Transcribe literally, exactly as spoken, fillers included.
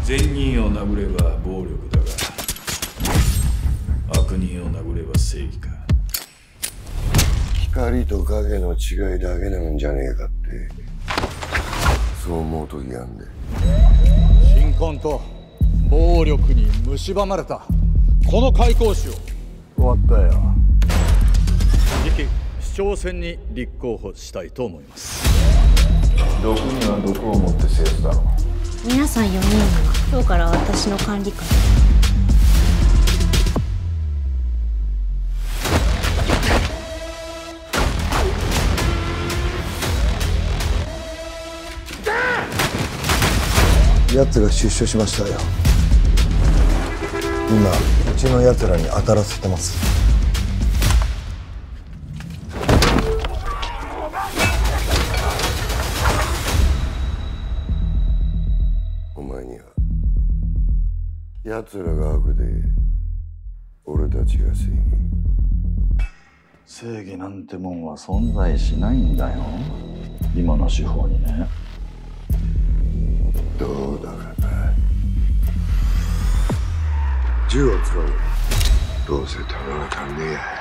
善人を殴れば暴力だが、悪人を殴れば正義か。 光と影の違いだけなんじゃねえかって、そう思う時があんで。 貧困と暴力に蝕まれたこの開港市を終わったよ。次期市長選に立候補したいと思います。 毒には毒を持って制すだろう。 皆さんよにんには今日から私の管理下。 奴が出所しましたよ。今うちの奴らに当たらせてます。お前には奴らが悪で俺たちが正義。 正義なんてもんは存在しないんだよ、今の司法にね。 どうだかな。銃を使う。どうせ弾が足んねえや。